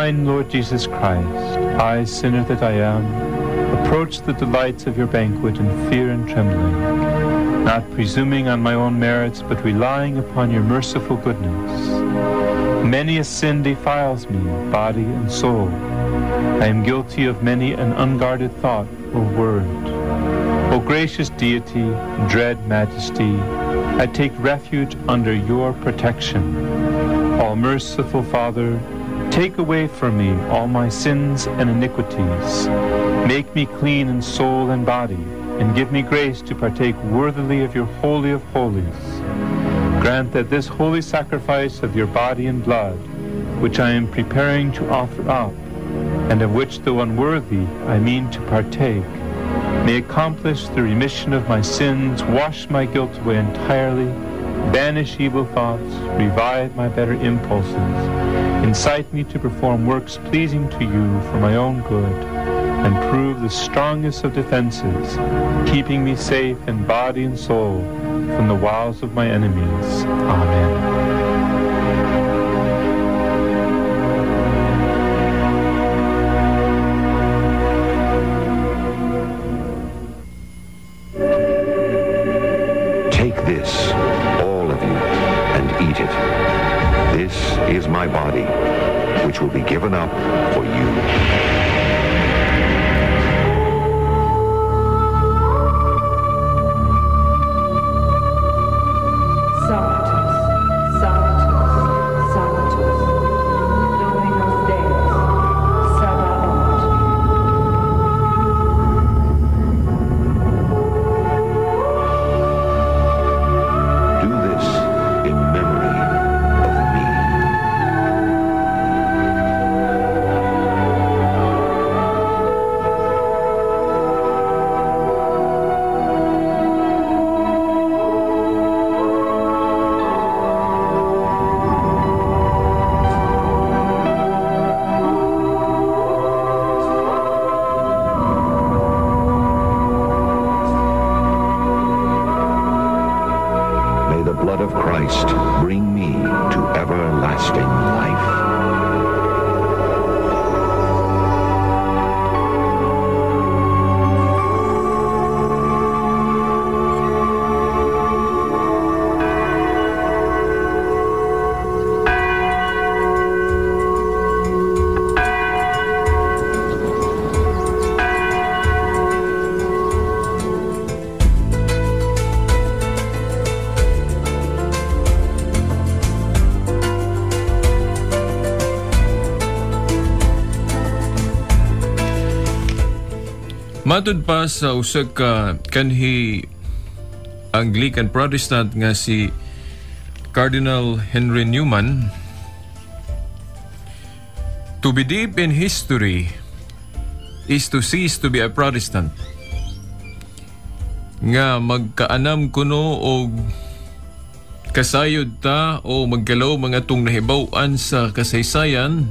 kind Lord Jesus Christ, I, sinner that I am, approach the delights of your banquet in fear and trembling, not presuming on my own merits, but relying upon your merciful goodness. Many a sin defiles me, body and soul. I am guilty of many an unguarded thought or word. O gracious deity, dread majesty, I take refuge under your protection. All merciful Father, take away from me all my sins and iniquities. Make me clean in soul and body, and give me grace to partake worthily of your Holy of Holies. Grant that this holy sacrifice of your body and blood, which I am preparing to offer up, and of which, though unworthy, I mean to partake, may accomplish the remission of my sins, wash my guilt away entirely, banish evil thoughts, revive my better impulses, incite me to perform works pleasing to you for my own good, and prove the strongest of defenses, keeping me safe in body and soul from the wiles of my enemies. Amen. This, all of you, and eat it. This is my body, which will be given up for you. Matud pa sa usag ka kanhi Anglican Protestant nga si Cardinal Henry Newman, to be deep in history is to cease to be a Protestant. Nga magkaanam kuno o kasayod ta o maggalaw mga tong nahibawan sa kasaysayan,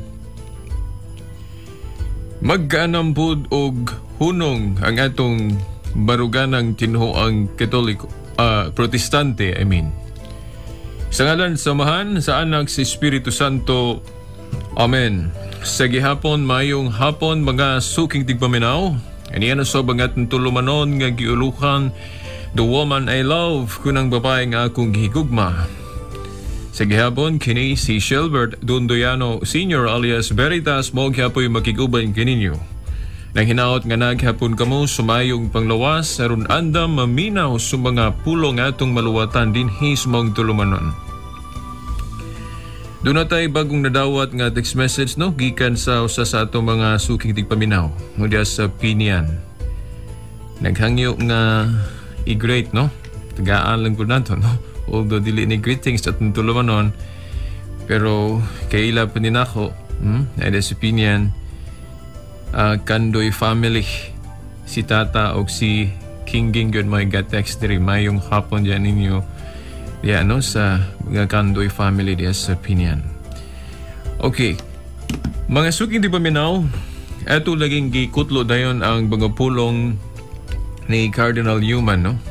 magkaanam pud og hunong ang atong baruganang tinuoang Katoliko, Protestante, I mean. Sa ngalan samahan sa anak si Espiritu Santo. Amen. Sa gihapon, mayong hapon mga suking tigpaminaw. Aniyan sa bangat ng tulumanon nga giulukan, The Woman I Love, kunang babae nga akong gihigugma. Sa gihapon, kini si Shelbert Dundoyano Sr. alias Veritas mo gihapoy makiguban kininyo. Nang hinaot nga naghapon kamo sumayong panglawas aron andam maminaw sa mga pulong atong maluwatan dinhi sa mong tulumanon. Doon na tayo bagong nadawat nga text message no gikan sa usa sa atong mga suking tigpaminaw mudya sa Pinian. Naghangyo nga i-great no, tagaan lang po nato no, although dili ni greetings at tulumanon, pero kaila pa din ako na sa Pinian. Kandoy family, si Tata o si King yun mga text diri mayong hapon dyan ninyo diyan no sa mga Kandoy family diyan sa Pinian. Okay, mga suking di paminaw, eto laging gikutlo dayon ang mga pulong ni Cardinal Newman no.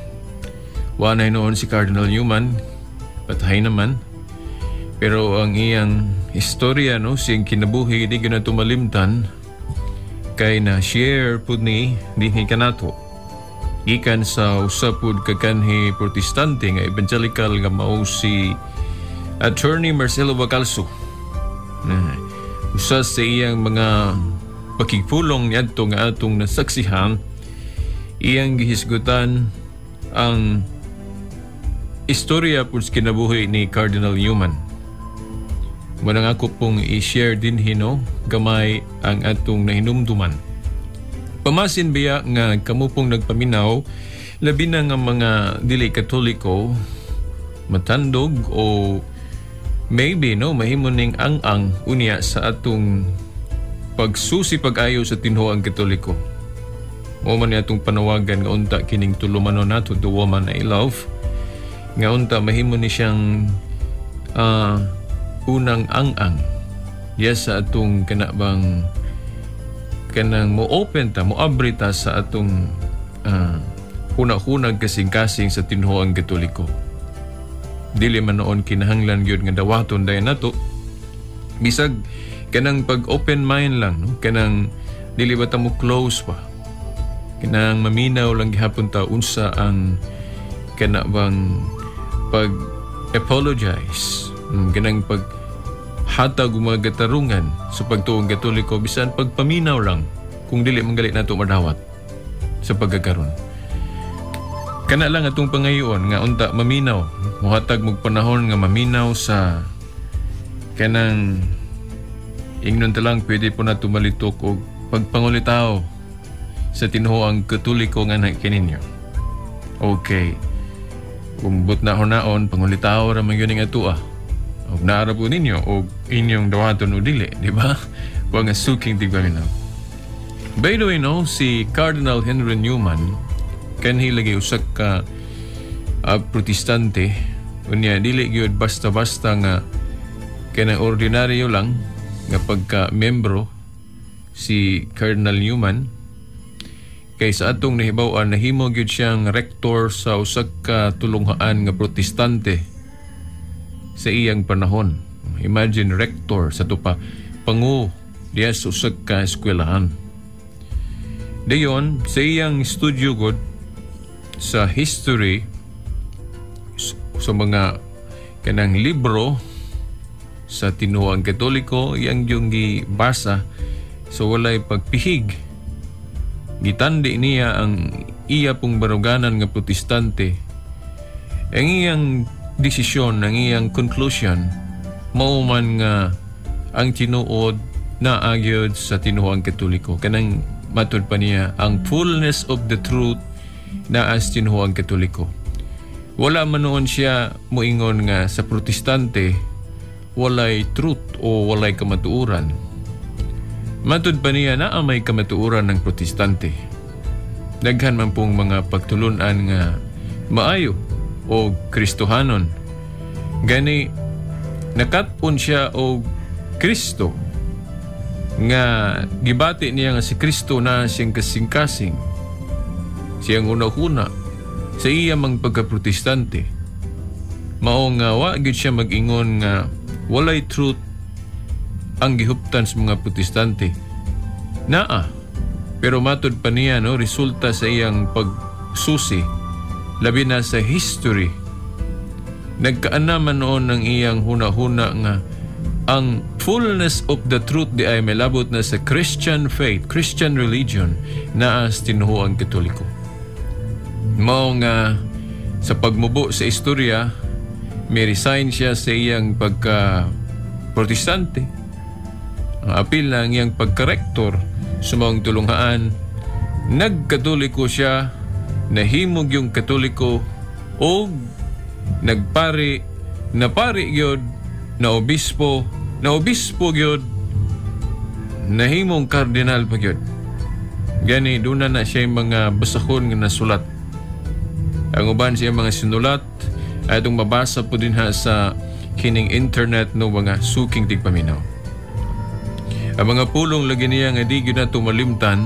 Wanay noon si Cardinal Newman, patay naman, pero ang iyang istorya no siyang kinabuhi di gyud nato malimtan kay na share pud ni dinhi kanato gikan sa usa pud ka kanhi protestante nga evangelical nga mao si Attorney Marcelo Bacalso. Usa sa iyang mga pakigpulong niadto nga atong nasaksihan, iyang gihisgutan ang istorya pud sa kinabuhi ni Cardinal Newman. Manang ako pong i-share din hino gamay ang atong nahinumduman. Pamasin biya nga kamo pong nagpaminaw labi na nga mga dili Katoliko matandog o maybe no mahimo ning ang unya sa atong pagsusi pag-ayo sa tinhuang Katoliko. O man atong panawagan nga unta kining tulumanon nato the woman I love nga unta mahimo ni siyang unang ang yes sa atong kanabang kanang mo-open ta, mo-abre ta sa atong hunag kasing-kasing sa tinhuang Katoliko. Dili man noon kinahanglan gyud nga dawaton dayon nato. Bisag kanang pag-open mind lang, no? Kanang dili ba ta mo close pa. Kanang maminaw lang gihapon ta unsa ang kanabang pag-apologize. Kanang hatag mga tarungan sa pagtuong Katoliko bisan pagpaminaw lang kung dili manggali nato madawat sa pagkakaron. Kana lang atong pangayoon nga unta maminaw, muhatag mog panahon nga maminaw sa kanang ingnon ta lang pwede po nato malitok og pagpangulitaw sa tinhuang Katoliko nga kininyo. Okay. Kung but na honaon pangulitaw ra man gyud ning atua. Og naara po ninyo o inyong dawaton o dili, di ba? Huwag nga suking tigpaminaw. By the way, no, si Cardinal Henry Newman, kanhi lagi usak ka protestante, unya dili gyud basta-basta nga kanang ordinaryo lang nga pagka-membro si Cardinal Newman, kay sa atong nahibaw-an nahimo gyud siyang rektor sa usak ka tulunghaan nga protestante sa iyang panahon. Imagine rector sa tupa pangu diya sa usag ka eskwelahan. Dayon sa iyang studio god sa history sa mga kanang libro sa tinhuang Katoliko iyang yung gibasa so walay pagpihig. Gitandi niya ang iya pong baruganan nga protestante. Ang iyang desisyon ng iyang conclusion mao man nga ang tinuod na agyod sa tinhuang Katoliko kanang matud pa niya ang fullness of the truth na as tinhuang Katoliko. Wala man noon siya moingon nga sa protestante walay truth o walay kamatuuran. Matud pa niya na may kamatuuran ng protestante. Daghan man pong mga pagtulunan nga maayo o Kristohanon. Gani nakatpon siya o Kristo nga gibati niya nga si Kristo na siyang kasing-kasing, siyang una-una sa iya mang pagka-protestante. Mao nga wa gyud siya mag-ingon nga walay truth ang gihuptan sa mga protestante. Naa, pero matud pa niya no resulta sa iyang pagsusi labi na sa history. Nagkaanaman noon ng iyang huna-huna nga ang fullness of the truth di ay melabot na sa Christian faith, Christian religion na as tinhuang Katoliko. Mao nga sa pagmubo sa istorya may resign siya sa iyang pagka-protestante. Ang apil na ang iyang pagka-rektor sa mga tulunghaan, nagkatoliko siya, nahimog yung Katoliko o nagpari, napari gyud, na obispo gyud, nahimong kardinal pa gyud. Gani doon na siya yung mga basahon nga nasulat. Ang uban siya mga sinulat ay itong mabasa po din ha sa kining internet no mga suking tigpaminaw. Ang mga pulong lagi niya nga di gyud na tumalimtan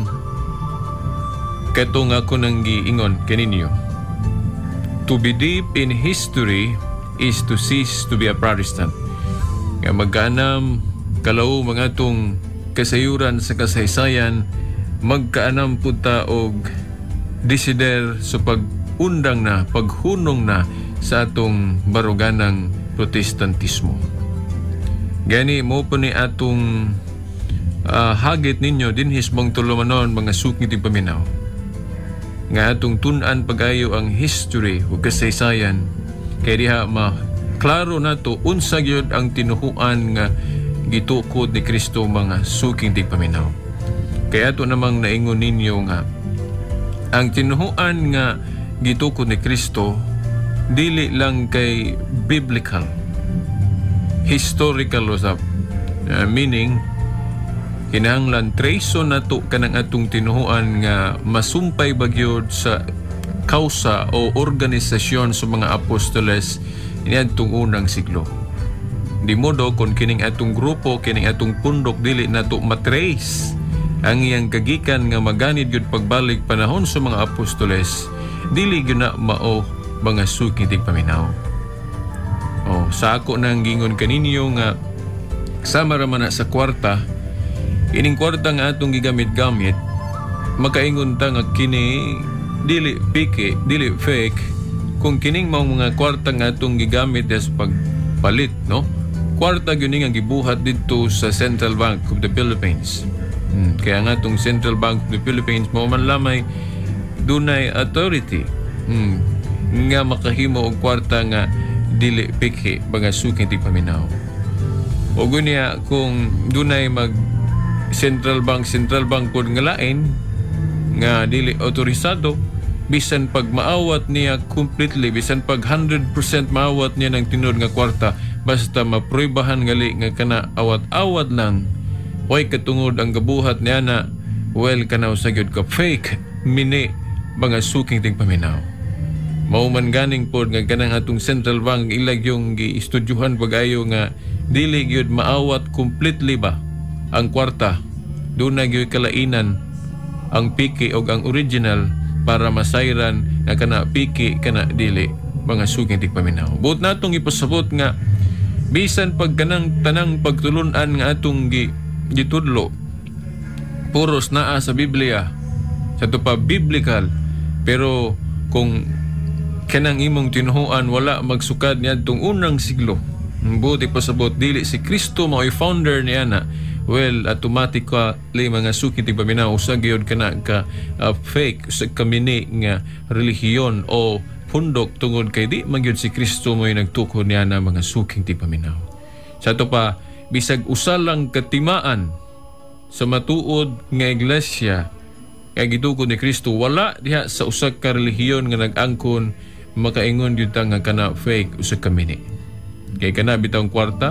katong ako nang giingon kaninyo. To be deep in history is to cease to be a Protestant. nga magkaanam kalaw mga atong kasayuran sa kasaysayan, magkaanam punta og desider sa pag-undang na, paghunong na sa atong baruganang protestantismo. Gani mo po ni atong hagit ninyo din hisbang tulumanon mga sukit ng paminaw. Nga atong tunan pag-ayo ang history o kasaysayan kaya diha maklaro na to unsa gyud ang tinuhuan nga gitukod ni Kristo mga suking tigpaminaw. Kaya ito namang naingon ninyo nga ang tinuhuan nga gitukod ni Kristo dili lang kay biblical, historical usap, meaning kinahanglan treso na to kanang atong tinuhuan nga masumpay bagyod sa kausa o organisasyon sa mga apostoles niadtong unang siglo. Di modo kung kining atong grupo, kining atong pundok dili na to matrace ang iyang kagikan nga maganid gyud pagbalik panahon sa mga apostoles, dili gyud na mao mga suking tigpaminaw. Sa ako nang gingon kaninyo nga sama ra man na sa kwarta, ining kwarta nga atong gigamit-gamit, makaingon ta nga kini dili piki, dili fake, kung kining mga kwarta nga atong gigamit as pagpalit, no? Kwarta gyud nga gibuhat dito sa Central Bank of the Philippines. Kaya nga itong Central Bank of the Philippines mo man lamay dunay authority nga makahimo og kwarta nga dili piki mga suking tigpaminaw. O gunya kung dunay mag Central Bank pod nga lain nga dili autorisado, bisan pag maawat niya completely, bisan pag 100% maawat niya ng tinod nga kwarta, basta mapruibahan ngali nga kana awat-awat lang, way katungod ang gabuhat niya na, well, kanaw sa gyud ka fake, mini mga suking tigpaminaw. Mauman ganing pod nga kanang atong Central Bank ilag yung gi-estudyuhan pag-ayo nga dili gyud maawat completely ba ang kwarta, doon na gyud kalainan ang piki o ang original para masayran na kana piki kana dili mga suking tigpaminaw. Buot natong ipasabot nga bisan pag kanang tanang pagtulunan nga atong gitudlo puros naa sa Biblia, sa to pa biblical, pero kung kanang imong tinuhuan wala magsukad niadtong unang siglo, buti pasabot dili si Kristo mao'y founder niya na, well, automatically mga suking tigpaminaw usag gyud kana ka fake sa kamini nga relihiyon o pundok tungod kay di magyud si Kristo mo'y nagtukod niya na mga suking tigpaminaw. Sa to pa bisag usa lang katimaan sa matuod nga iglesia kay gitukod ni Kristo, wala diha sa usa ka relihiyon nga nag-angkon makaingon gyud ta nga kana fake usag kamini. Kay kana bitang kwarta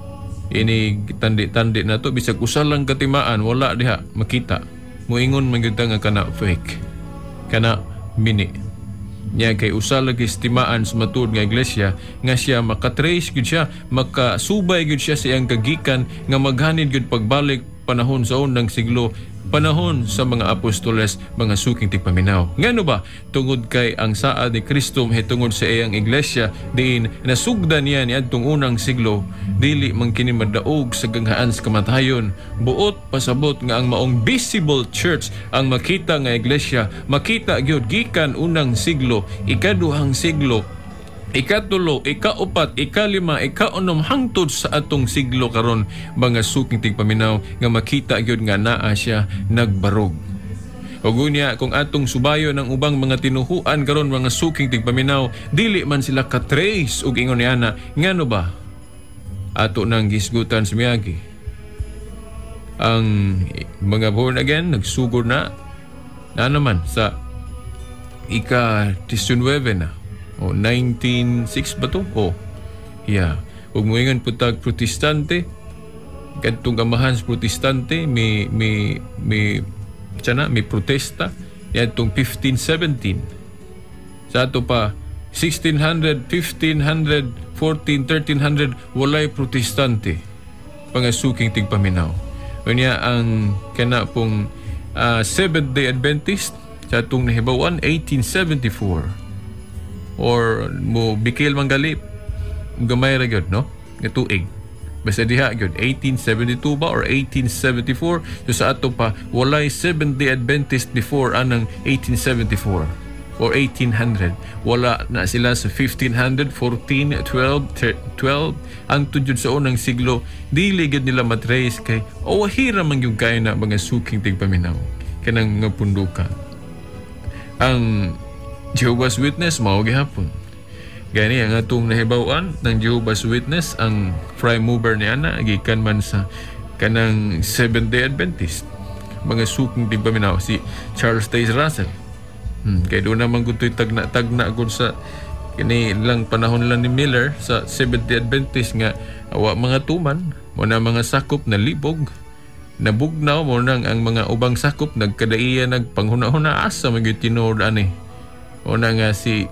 ini tandi-tandi na to, bisag usa lang katimaan wala diha makita moingon man gyud ta nga kana fake kana mini niya. Kay usa lagi estimaan sa matuod nga iglesia nga siya makatrace gyud siya, makasubay gyud siya sa iyang kagikan nga maghanid gyud pagbalik panahon sa unang siglo, panahon sa mga apostoles, mga suking tigpaminaw. Ngano ba? Tungod kay ang saad ni Kristo mahitungod sa iyang iglesia diin nasugdan niya niadtong unang siglo, dili man kini madaog sa ganghaan sa kamatayon. Buot pasabot nga ang maong visible church, ang makita nga iglesia, makita gyud gikan unang siglo, ikaduhang siglo, ikatulo, ikaupat, ikalima, ikaunom hangtod sa atong siglo karon, mga suking tigpaminaw nga makita gyud nga naa siya nagbarog. O gunya kung atong subayo ng ubang mga tinuhuan karon mga suking tigpaminaw, dili man sila ka-trace og ingon niya na ngano ba ato nang gisgutan sa miyagi ang mga born again nagsugod na naman sa ika-19 na o 1906 ba to? Yeah. Huwag mo ingan putag protestante, kadtong amahan sa protestante may protesta yatong 1517. Sa ato pa 1600, 1500, 14, 1300 walay protestante pangasuking tigpaminaw. Unya ang kana pong Seventh Day Adventist sa atong nahibawan 1874 or mo bikil manggalip gamay ra gyud no nga tuig Basta diha gyud 1872 ba or 1874. So sa ato pa walay Seventh-day Adventist before anang 1874 or 1800. Wala na sila sa 1500, 14, 12 hangtod jud sa unang siglo. Dili gid nila matrace kay wahira man yung kaya na mga suking tigpaminaw kanang nga pundukan. Ang Jehovah's Witness mao gihapon. Gani ang atong nahibaw-an ng Jehovah's Witness, ang prime mover niya na gikan man sa kanang Seventh-day Adventist. Mga suking tigpaminaw si Charles Taze Russell. Kaya doon naman guto'y tagna-tagna kung sa kini lang panahon lang ni Miller sa Seventh-day Adventist nga awa mga tuman mo na mga sakop na libog nabugnaw mo nang ang mga ubang sakop nagkadaiya nagpanghuna-huna asa mga tinuod ani o na nga si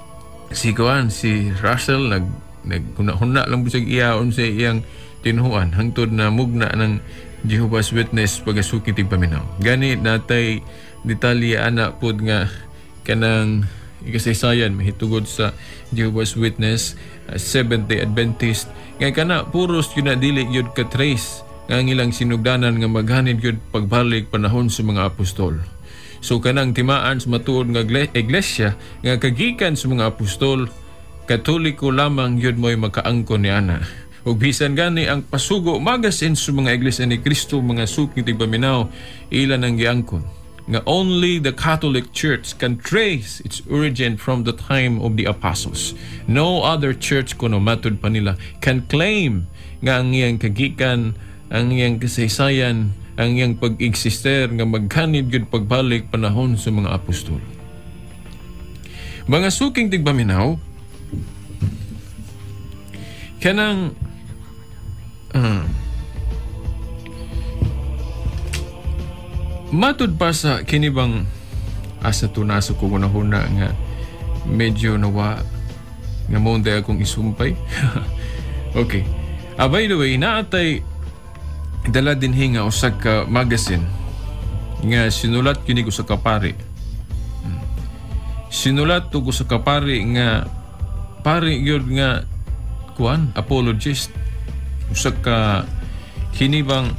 Russell naghuna-huna lang busag iyaon sa iyang tinuhuan hangtod na mugna ng Jehovah's Witness pagasuki tigpaminaw. Gani natay detalye ana pod nga kanang ikasaysayan mahitugod sa Jehovah's Witness, Seventh-day Adventist nga kana puros yun na dili yun ka trace nga ang ilang sinugdanan nga maghanid yun pagbalik panahon sa mga apostol. So kanang timaan sa matuod nga iglesia nga kagikan sa mga apostol, Katoliko lamang yun mo'y makaangkon ni ana. Ug bisan gani ang pasugo magasin sa mga iglesia ni Kristo, mga suking tigpaminaw, ilan ang giangkon nga only the Catholic Church can trace its origin from the time of the apostles. No other church kuno matud pa nila can claim nga ang iyang kagikan, ang iyang kasaysayan, ang iyang pag-eksister nga maghanid gyud pagbalik panahon sa mga apostol. Mga suking tigpaminaw, kanang matud pa sa kinibang asa tunaso ko hunahuna nga medyo nawa nga monday akong isumpay. Okay. By the way, naatay dala din hinga usag ka magazine nga sinulat kini ko sa kapari. Sinulat to ko sa kapari nga pari gyud nga kuan apologist usag ka kinibang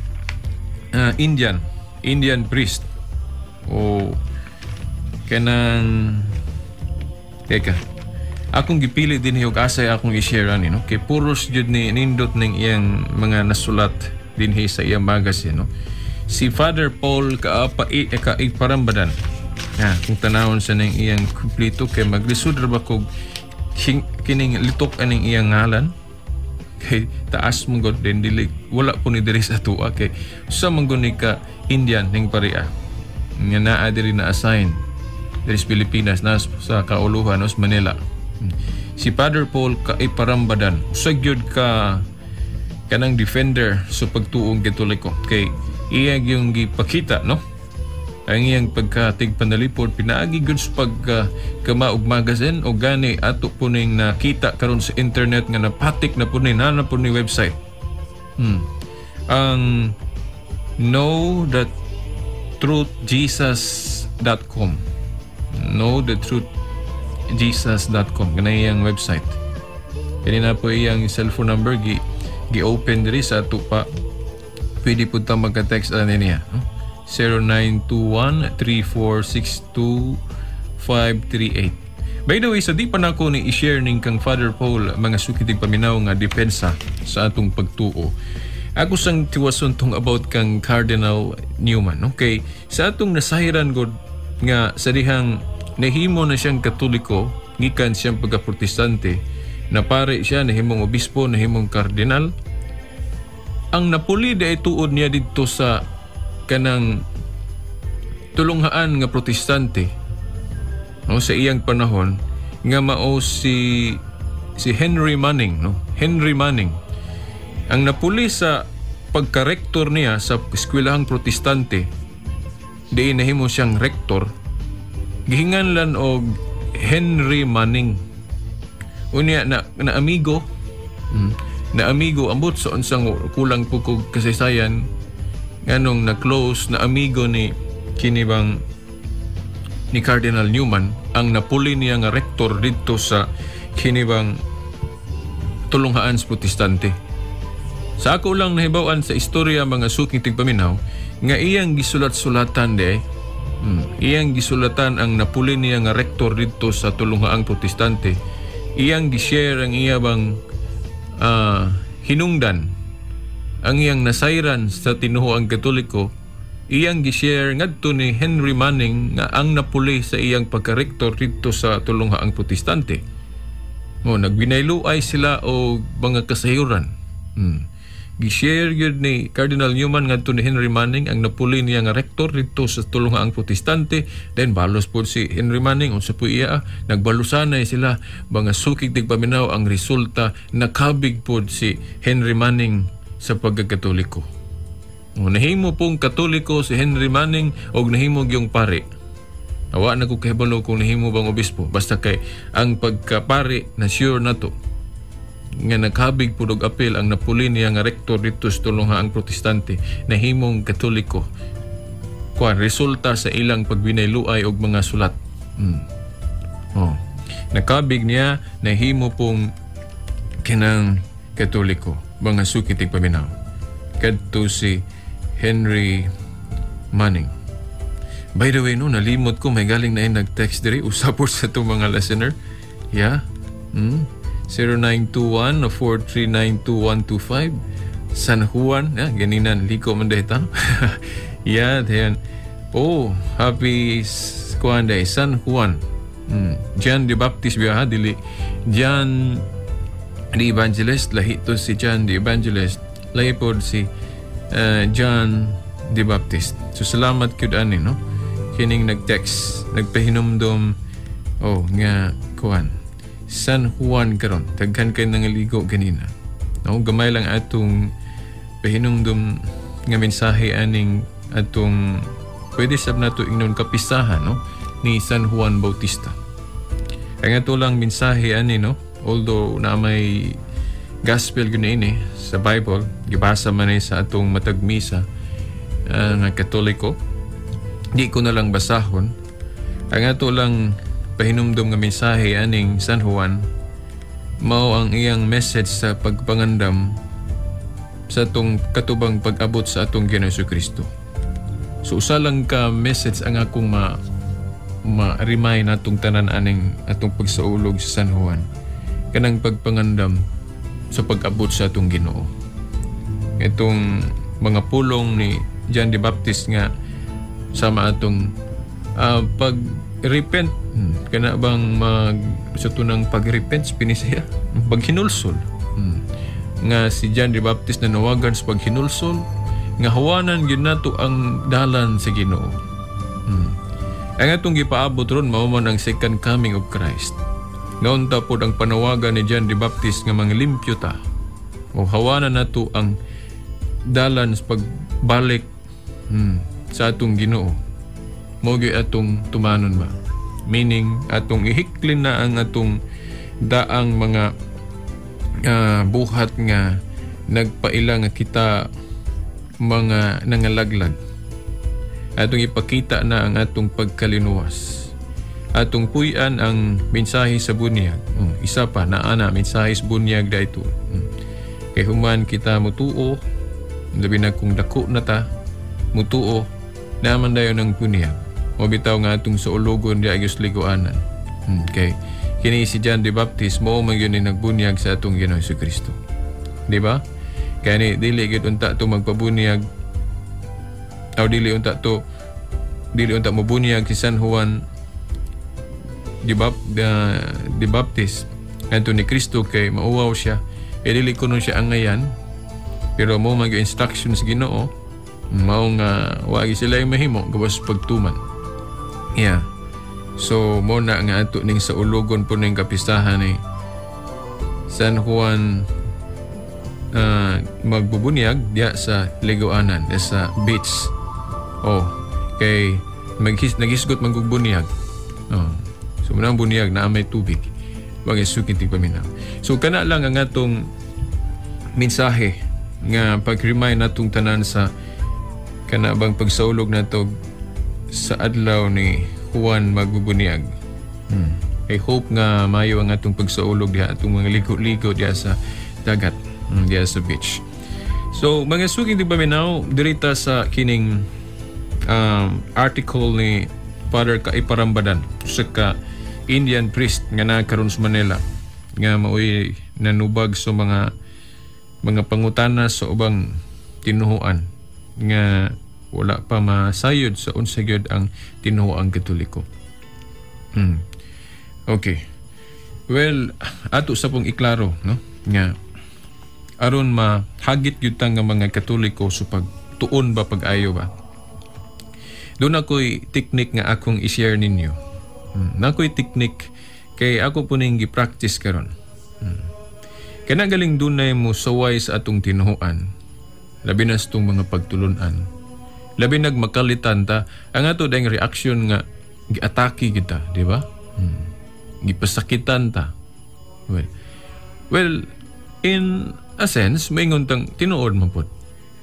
Indian priest o kanang teka akong gipili din hiyog asay akong i-share ani no kay puros jud ni nindot ning iyang mga nasulat din sa iyang magazine no. Si Father Paul Kaiparambadan kung tanawon sa ning iyang kumplito kay maglisod ra ba kog kining litok aning iyang ngalan kay taas mong god din dili wala po ni diri sa tuwa kay sa manggon ka Indian ning paria nga naa diri na assign diri sa Pilipinas na sa kauluhan sa Manila. Si Father Paul Kaiparambadan usag gyud ka kanang defender sa pagtuong Katoliko kay iya yung gipakita no ang iyang pagkatig panalipod pinaagi gud sa pagkamaog magazine o gani ato po ning nakita karon sa internet nga napatik na po ni nana po ni website ang knowthetruthjesus.com knowthetruthjesus.com ganay ang website kanina po iyang cellphone number gi-open diri sa ato pa pwede po ta magka-text ano niya no? 0921-3462-538. By the way, sa di pa na ako ni i-share ning kang Father Paul mga sukitig paminaw nga depensa sa atong pagtuo. Ako sang tiwason tong about kang Cardinal Newman. Okay, sa atong nasahiran god nga sa dihang nahimo na siyang Katoliko, gikan siyang pagka-Protestante, na pare siya nahimong obispo, nahimong kardinal. Ang napuli da ituod niya dito sa kanang tulunghaan nga Protestante no sa iyang panahon nga mao si Henry Manning no. Henry Manning ang napuli sa pagka-rektor niya sa eskwelahang Protestante di nahimo siyang rektor gihinganlan og Henry Manning unya na amigo ambot sa unsang kulang po kog kasaysayan nganong na close na amigo ni kinibang ni Cardinal Newman ang napuli niya nga rektor dito sa kinibang tulunghaan sa Protestante Sa ako lang nahibawan sa istorya mga suking tigpaminaw, nga iyang gisulat-sulatan iyang gisulatan ang napuli niya nga rektor dito sa tulunghaang protestante. Iyang gishare ang iyang hinungdan, ang iyang nasayran sa tinuoang Katoliko. Iyang gishare ngadto ni Henry Manning nga ang napuli sa iyang pagka-rektor dito sa tulunghaang protestante. Nagbinayluay sila o mga kasayuran. Gishare yun ni Cardinal Newman ngadto ni Henry Manning ang napuli niya nga rektor dito sa tulunghaang protestante. Then balos po si Henry Manning unsa po iya, nagbalusanay sila mga sukig tigpaminaw. Ang resulta nakabig po si Henry Manning sa pagkakatoliko. Nahimo pong katoliko si Henry Manning o nahimo yung pare. Awa na ko kahibalo kung nahimo bang obispo, basta kay ang pagkapare na sure na to nga naghabig po og apel ang napuli niya nga rektor dito sa tulunghaang protestante na himong katoliko. Resulta sa ilang pagbinayluay og mga sulat. Nakabig niya na himo pong kinang katoliko, mga sukitig paminaw. Kadto si Henry Manning. By the way, nalimot ko, may galing na yung nag-text diri, usapot sa itong mga listener. Yeah? 0921-4392125 San Juan, ganinan liko man dahil ta. Yeah, then happy kuan day San Juan. John the Baptist biya, dili John the Evangelist, lahi to si John the Evangelist, lahi po si John the Baptist. So salamat kyud ani kining nag-text, nagpahinumdom nga kuan San Juan karon, daghan kay nangaligo ganina. Gamay lang atong pahinumdum nga mensahe aning atong pwede sab nato ingnon kapisahan ni San Juan Bautista. Ang ato lang mensahe ani although na may gospel gani sa Bible, gibasa man sa atong matag misa nga Katoliko. Di ko na lang basahon. Ang ato lang pahinumdum nga mensahe aning San Juan mao ang iyang message sa pagpangandam sa atong katubang pag-abot sa atong Ginoong Jesucristo. So usa lang ka message ang akong ma-remind natong tanan aning atong pagsaulog sa San Juan, kanang pagpangandam sa pag-abot sa atong Ginoo. Itong mga pulong ni John the Baptist nga sama atong pag-repent, kana bang sa tunang pag-repent pinisaya paghinulsol, nga si John the Baptist na nawagan sa paghinulsol nga hawanan gyud nato ang dalan sa Ginoo. Ang atong gipaabot ron mao man ang second coming of Christ. Naunta pod ang panawagan ni John the Baptist nga manglimpyo ta o hawanan nato ang dalan sa pagbalik sa atong Ginoo. Mao gyud atong tumanon ba, meaning atong ihiklin na ang atong daang mga buhat nga nagpaila nga kita mga nangalaglag. Atong ipakita na ang atong pagkalinuwas. Atong puy-an ang mensahe sa bunyag. Isa pa na mensahe sa bunyag dayto. Kay human kita mutuo, labi na kung dako na ta, mutuo naman dayon ng bunyag. O bitaw nga atong sa ulugon di ayos liguanan. Kay kini si John the Baptist mo man yun nagbunyag sa atong Ginoong Jesucristo. Di ba? Kaya ni dili gid unta to magpabunyag o dili unta mabunyag si San Juan the Baptist adto ni Kristo kay mauwaw siya. Dili kuno siya angayan, pero mo mag instructions Ginoo mao nga wagi sila yung mahimo gawas pagtuman. Yeah. So mo na nga ato ning sa ulugon po ning kapistahan ni San Juan magbubunyag diya sa liguanan, sa beach. Kay nagisgot magbubunyag. So munang bunyag na may tubig. Wag isukin tig paminaw. So kana lang ang atong mensahe nga pag-remind natong tanan sa kana bang pagsaulog nato sa adlaw ni Juan magbubunyag. I hope nga mayo ang atong pagsaulog diha atong mga ligo-ligo diha sa dagat, diha sa beach. So, mga suking tigpaminaw, dirita sa kining article ni Father Kaiparambadan sa ka Indian priest nga nagkaroon sa Manila nga maoy nanubag sa mga pangutana sa ubang tinuhuan nga wala pa masayod sa unsagyod ang tinuhuang Katoliko. Okay. Well, ato sa pong iklaro, no? Nga aron mahagit gyud nga mga Katoliko sa pagtuon ba pag-ayo ba. Doon ako'y teknik nga akong i-share ninyo. Nako'y teknik kay ako po ning gi-practice karon. Kaya galing dunay mo saway sa atong tinuhuan. Labi na sa itong mga pagtulunan. Labi nagmakalitan ta. Ang ato dahil reaksyon nga gi-atake kita, di ba? Gipasakitan ta. Well, in a sense, may nguntang tinuod mo po.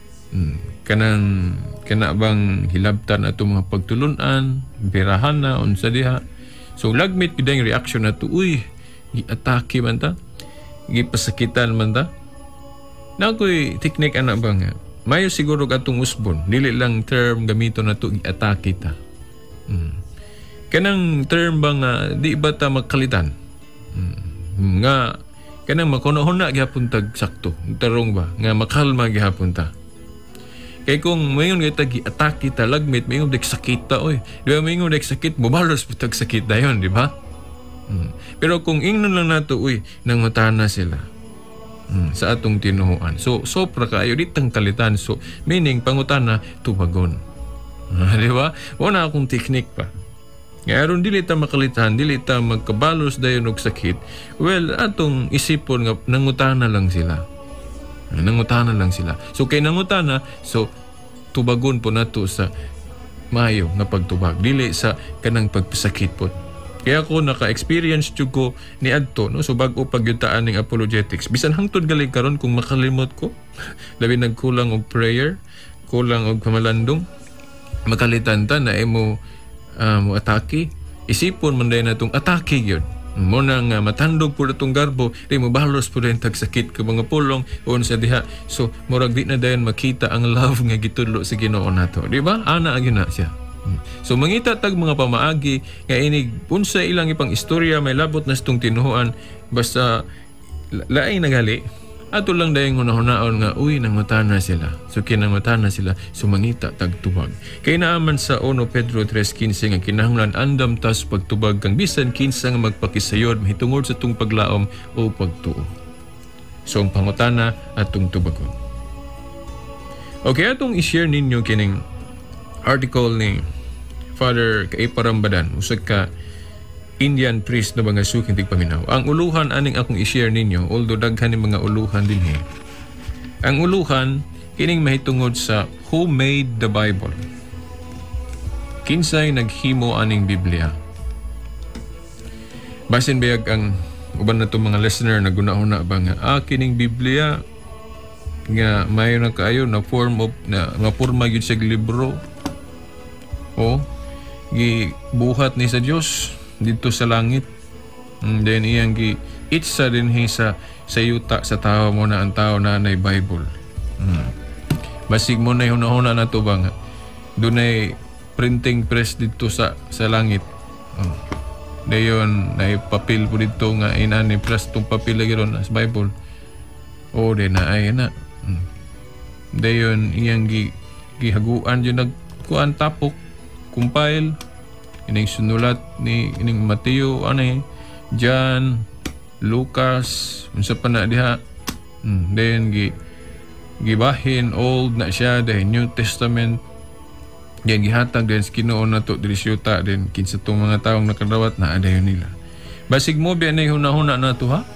Kana bang hilabtan ato mga pagtulunan, birahan na, unsa diha. So, lagmit yun ang reaksyon na to, uy, gi-atake man ta, gipasakitan man ta. Na ako'y teknik anak ba nga, mayo siguro atong usbon, dili lang term gamito na to, gi-atake ta. Kanang term ba nga, di ba ta magkalitan? Nga, kanang makunahuna gihapon tag sakto, tarong ba, nga makalma gihapon ta. Kaya kung mayon kita gi-atake ta lagmit, mayon dek sakit ta, oy. Di ba mayon dek sakit, mubalos po tag sakit na yun, di ba? Pero kung ingnon lang nato, uy, nangutana sila sa atong tinuhuan. So, sopra kayo, ditang kalitan. So, meaning, pangutana, tubagon. Di ba? Wala akong teknik pa. Ngayon, dili ta makalitan, dili ta magkabalos dayon og sakit. Well, atong isipon nga, nangutana lang sila. Nangutana lang sila. So, kay nangutana, so, tubagon po nato sa mayo nga pagtubag. Dili sa kanang pagpasakit po. Kaya ako naka-experience ko ni Adto, no? So, bago pagyutaan ng apologetics. Bisan hangtod galing karon kung makalimot ko. Labi nagkulang og prayer, kulang og pamalandong. Makalitan ta na mo atake. Isipon man dahil na itong atake yun. Muna nga matandog po na itong garbo, di mo balos po rin tagsakit ka mga pulong o sa diha. So, murag di na dayon makita ang love nga gitudlo sa Ginoo nato. Di ba? Ana agin na siya. So, mangita tag mga pamaagi nga inig unsa ilang ipang istorya may labot na itong tinuhuan basta laing nagali. Ato lang dayon hunahunaon nga uy nangutana sila. So, kinangutana sila. So, mangita tagtubag. Kay naaman sa 1 Pedro 3:15 nga kinahanglan andam tas pagtubag kang bisan kinsa nga magpakisayod mahitungod sa tung paglaom o pagtuo. So, ang pangutana atong tubagon. Okay, atong i-share ninyo kining article ni Father Kaiparambadan, usag ka Indian priest na mga suking tigpaminaw. Ang uluhan aning akong i-share ninyo, although daghan ni mga uluhan din ang uluhan, kining mahitungod sa who made the Bible. Kinsay naghimo aning Biblia. Basin bayag ang uban na itong mga listener na gunahuna ba nga, kining Biblia nga mayo na kayo na form of, na mapurma yun sa libro. O, gibuhat ni sa Diyos dito sa langit. Then iyang itsa din sa yuta sa tao mo na ang tao na nay Bible. Basig mo na yung nahuna na ito ba nga. Doon ay printing press dito sa langit. Dayon na papel po dito nga inani press itong papel lagi ron sa Bible. O, din na ay na. Dayon iyang gihaguan yun nagkuan tapok compile ining sunulat ni ining Mateo John, Lucas unsa pa na diha. Then gibahin old na siya dahil New Testament yan gihatag din sa Ginoo nato diri syuta din kinsa tong mga taong nakadawat na adayon nila. Basig mo biya na hunahuna nato ha.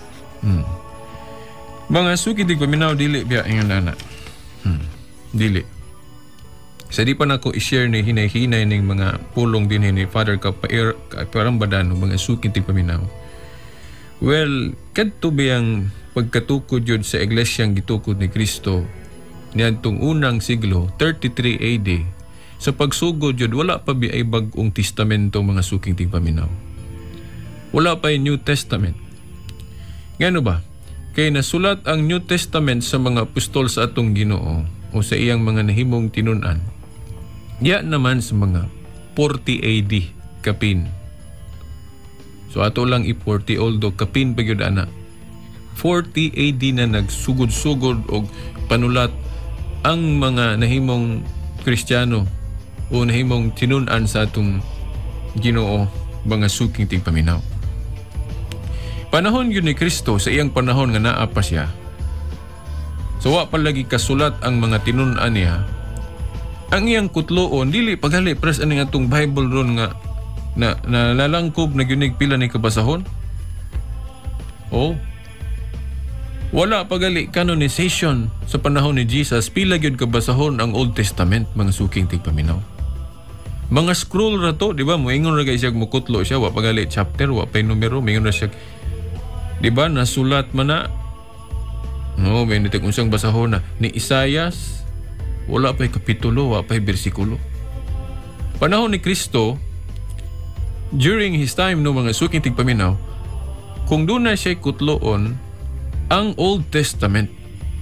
Mga suki di paminaw dili biya ingon ana. Dili. Sa di pa na ko i-share ni hinay-hinay ng mga pulong din ni Father Kaiparambadan ng mga suking tigpaminaw. Well, kadto biyang pagkatukod yun sa iglesyang gitukod ni Kristo niadtong unang siglo, 33 AD, sa pagsugod yun, wala pa ay bagong testamento mga suking tigpaminaw. Wala pa yung New Testament. Ngano ba? Kay nasulat ang New Testament sa mga apostol sa atong Ginoo o sa iyang mga nahimong tinun-an. Ya naman sa mga 40 AD kapin. So ato lang i-40 although kapin pa gyud ana. 40 AD na nagsugod-sugod og panulat ang mga nahimong Kristiyano o nahimong tinun-an sa atong Ginoo, mga suking tigpaminaw. Panahon yun ni Kristo, sa iyang panahon nga naa pa siya. So wa palagi kasulat ang mga tinun-an niya. Ang iyang kutloon dili pagali pres ani nga tong Bible ron nga na nalangkob na gyud pila ni kabasahon. Oh. Wala pagali canonization sa panahon ni Jesus, pila gyud kabasahon ang Old Testament, mga suking tigpaminaw. Mga scroll ra to, di ba? Moingon ra kay siya mukutlo siya, wa pagali chapter, wa pay numero, moingon ra siya. Di ba nasulat man na? No, may nitik unsang basahon na ni Isaias, wala pay kapitulo, wa pay bersikulo. Panahon ni Kristo, during his time no, mga suking tigpaminaw, kung doon na siya kutloon ang Old Testament.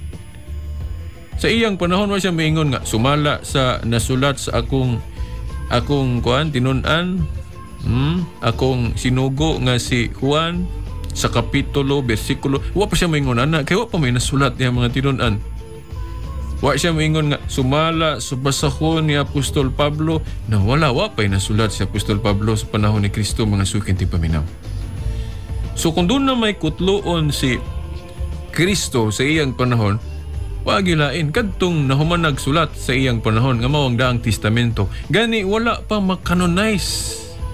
Sa iyang panahon wa siya moingon nga sumala sa nasulat sa akong kuan tinun-an, akong sinugo nga si Juan sa kapitulo, bersikulo. Wa pa siya moingon ana kay wa pa may nasulat niya mga tinun-an. Wa siya moingon nga sumala sa basahon ni Apostol Pablo na wa pa nasulat si Apostol Pablo sa panahon ni Kristo, mga suking tigpaminaw. So kung doon na may kutloon si Kristo sa iyang panahon, wa gilain kadtong nahumanag sulat sa iyang panahon nga mao ang daang testamento, gani wala pa makanonize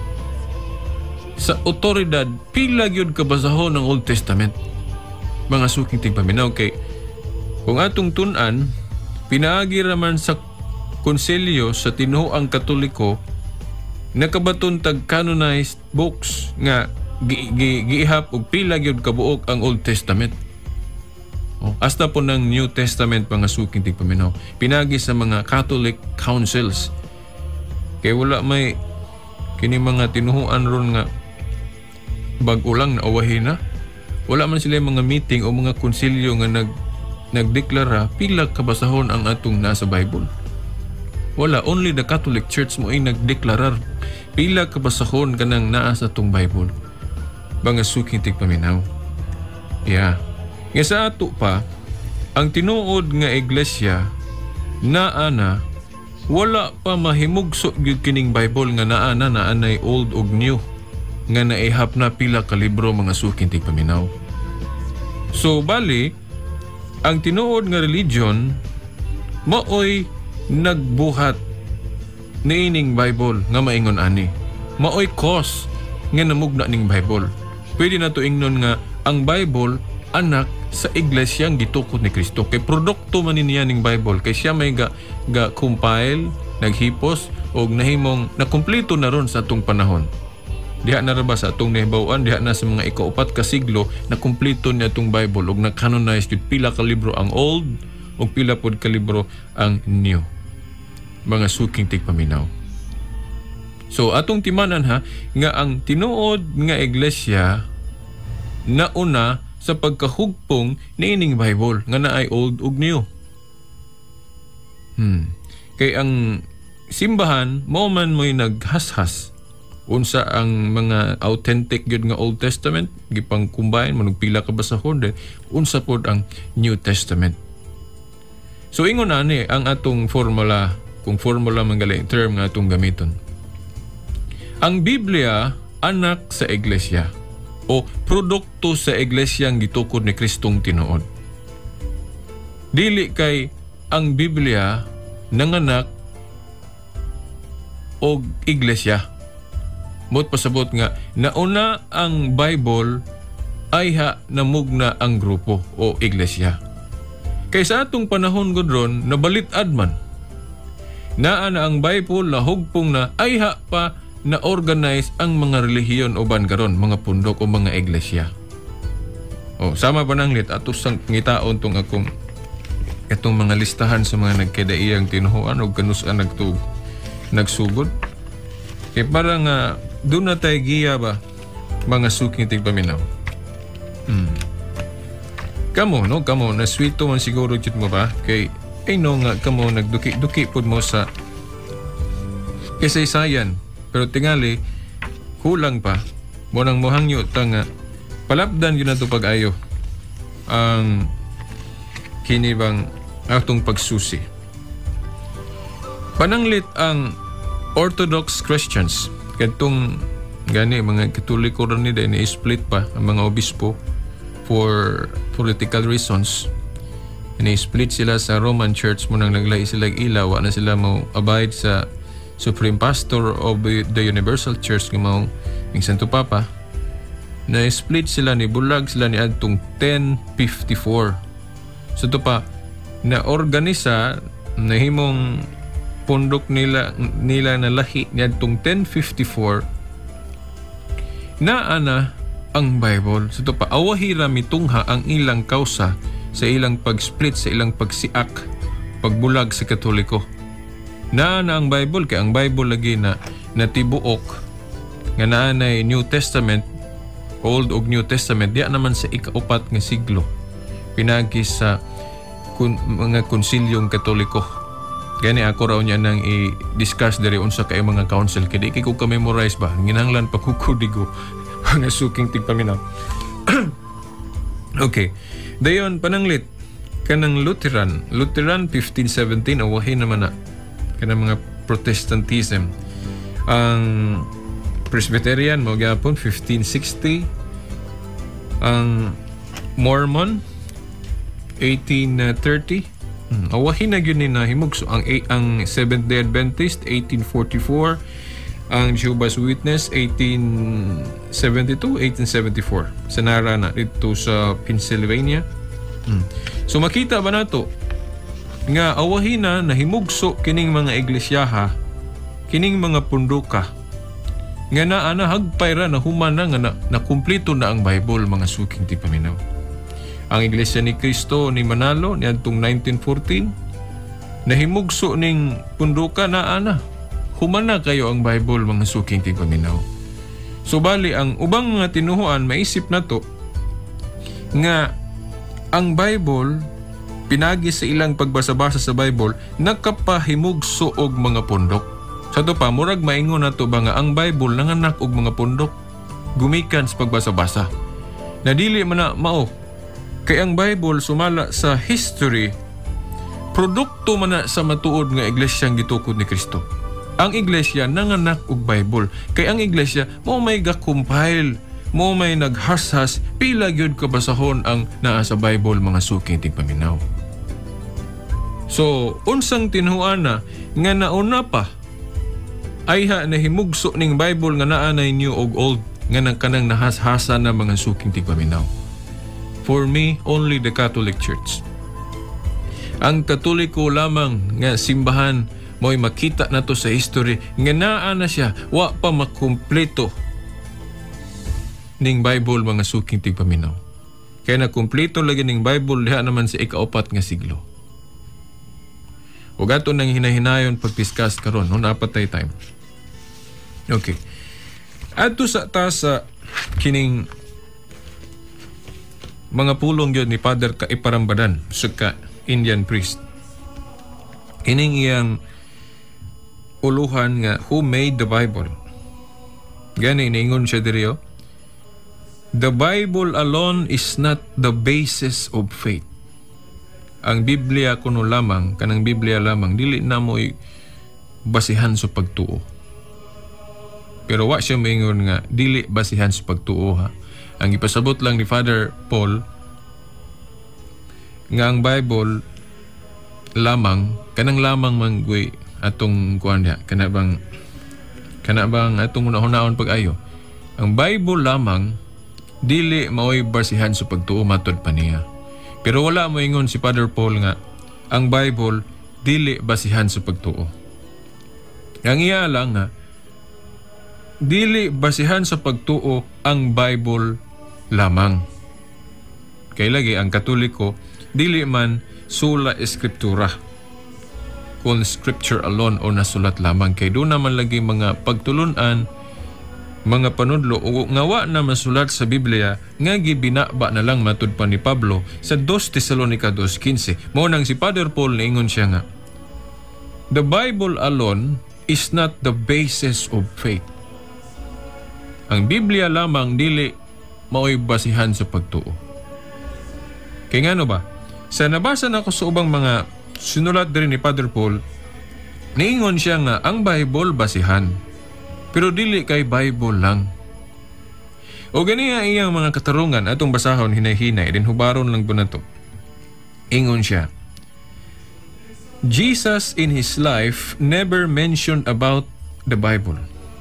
sa otoridad pila gyud kabasahon ng Old Testament, mga suking tigpaminaw. Kay kung atong tun-an, pinaagi raman sa konselyo sa tinuoang Katoliko nakabaton tag canonized books nga giihap og pila gyud kabuok ang Old Testament. Hasta po ng New Testament, mga suking tigpaminaw, pinagi sa mga Catholic councils. Kaya wala may kini mga tinuhuan ron nga bag-o lang na awahin na. Wala man sila mga meeting o mga konsilyo nga nagdeklara pila kabasahon ang atong nasa Bible. Wala, only the Catholic Church mo ay nagdeklarar pila kabasahon kanang naa sa atong Bible, mga suking tigpaminaw. Yeah. Nga sa ato pa, ang tinuod nga iglesia naa na wala pa mahimugso gyud kining Bible nga naa na naanay old ug new nga naihap na pila ka libro, mga suking tigpaminaw. So bali, ang tinuod nga religion maoy nagbuhat niining Bible nga maingon ani. Maoy cause nga namugna ning Bible. Pwede na to ingnon nga ang Bible anak sa iglesyang gitukod ni Kristo. Kay produkto man niya ning Bible, kay siya may compile, naghipos og nahimong nakumpleto na ron sa atong panahon. Diha na ra ba sa atong nahibaw-an, diha na sa mga ika-4 ka siglo na kumpleto niya atong Bible og na-canonize jud pila ka libro ang old og pila pod ka libro ang new, mga suking tigpaminaw. So atong timanan ha nga ang tinuod nga iglesia nauna sa pagkahugpong niining Bible nga naay old ug new. Kay ang simbahan mo man mo'y naghashas unsa ang mga authentic gyud nga Old Testament gipang combine manug pila ka basahon din unsa pod ang New Testament. So ingon ani ang atong formula, kung formula man gali term nga atong gamiton. Ang Biblia anak sa iglesia o produkto sa iglesyang gitukod ni Kristong tinuod. Dili kay ang Biblia nanganak og iglesia. Mo't pasabot nga nauna ang Bible ay namugna ang grupo o iglesia. Kay sa atong panahon godron nabalitad man. Naa na ang Bible lahugpong na ay pa na-organize ang mga relihiyon o bangaron, mga pundok o mga iglesia. O, sama pa nang lit, atos sang ngitaon tong akong itong mga listahan sa mga nagkadaiyang tinuhuan o kanusan nagsugod. Kaya parang doon na tayo giya ba, mga suking tigpaminaw. kamo na swito man siguro jud mo ba kay nga kamo nagduki-duki pud mo sa kasaysayan, pero tingali kulang pa mo nang mohangyo ta nga palapdan yun na ito pag-ayo ang kinibang atong pagsusi. Pananglit ang Orthodox Christians katong gani mga Katoliko ron nila ni-split pa ang mga obispo for political reasons. Ni-split sila sa Roman Church mo nang naglay sila ilaw na sila mo abide sa Supreme Pastor of the Universal Church ng mga ng Santo Papa. Na-split sila ni bulag sila ni adtong 1054. So ito pa na organisa na himong pundok nila na lahi ni adtong 1054 na ang Bible. So ito pa awahira mitungha ang ilang kausa sa ilang pag-split, sa ilang pagsiak, pagbulag sa Katoliko. Na ang Bible, kaya ang Bible lagi na natibuok nga naanay New Testament, Old ug New Testament, diya naman sa ika-4 nga siglo pinagi sa mga konsilyong Katoliko. Gani ako raw niya nang i-discuss diri unsa kay mga council kay di ko ka-memorize ba nginahanglan pa kukudigo nga suking tigpaminaw. Okay, dayon pananglit kanang Lutheran 1517 awahin naman na kanang mga Protestantism. Ang Presbyterian mo gyapon 1560, ang Mormon 1830. Awahin na yun na himugso ang Seventh-day Adventist 1844, ang Jehovah's Witness 1874 sa Narana dito sa Pennsylvania. So makita ba nato nga awahin na himugso kining mga iglesyaha, kining mga punduka nga naana hagpayra na humana nga na kumpleto na ang Bible mga suking tipaminaw. Ang Iglesia ni Cristo ni Manalo ni adtong 1914 nahimugso ning punduka na humana kayo ang Bible mga suking tipaminaw. So bali ang ubang mga tinuhuan maisip na to nga ang Bible pinagi sa ilang pagbasa-basa sa Bible nakapahimugso og mga pundok. Sa to pa murag maingon na to ba nga ang Bible nanganak og mga pundok gumikan sa pagbasa-basa. Nadili man na mao kay ang Bible sumala sa history produkto man na sa matuod nga iglesyang gitukod ni Kristo. Ang iglesia nanganak og Bible kay ang iglesia mo may ga-compile, mo may naghashas pila gyud kabasahon ang naa sa Bible mga suking tigpaminaw. So unsang tinuan na nga nauna pa ay na himugso ning Bible nga naa na New og Old nga nagkanang nahashasa na mga suking tigpaminaw. For me, only the Catholic Church. Ang Katoliko lamang nga simbahan mo'y makita na to sa history nga naa na siya, wa pa makumpleto ning Bible mga suking tigpaminaw. Kaya na kumpleto lagi ning Bible diha naman sa ika-4 nga siglo. Ug ato nang hinahinayon pag-discuss karon, no napatay time. Okay. Adto sa tasa kining mga pulong yun ni Father Kaiparambadan suka Indian priest. Kining iyang uluhan nga who made the Bible. Gani ningon siya diriyo. The Bible alone is not the basis of faith. Ang Biblia kuno lamang, kanang Biblia lamang dili na mo'y basihan sa pagtuo. Pero wa siya maingon nga dili basihan sa pagtuo ha. Ang ipasabot lang ni Father Paul nga ang Bible lamang kanang lamang manggoy atong kuan diha kana bang atong unahon pag-ayo. Ang Bible lamang dili maoy basihan sa pagtuo matud pa niya. Pero wala mo ingon si Father Paul nga ang Bible dili basihan sa pagtuo. Ang iya lang nga dili basihan sa pagtuo ang Bible lamang. Kay lagi ang Katoliko dili man sola eskriptura kung scripture alone o nasulat lamang kay doon naman lagi mga pagtulunan mga panudlo o nga wa na masulat sa Biblia nga gibinaba na lang matud pa ni Pablo sa 2 Tesalonica 2:15. Mao nang si Father Paul niingon siya nga, the Bible alone is not the basis of faith. Ang Biblia lamang dili mao'y basihan sa pagtuo. Kaya ngano ba? Sa nabasa na ko sa ubang mga sinulat din ni Father Paul, niingon siya nga ang Bible basihan. Pero dili kay Bible lang. O ganiya iyang mga katarungan atong basahon hinay-hinay din hubaron lang po na to. Ingon siya, Jesus in his life never mentioned about the Bible.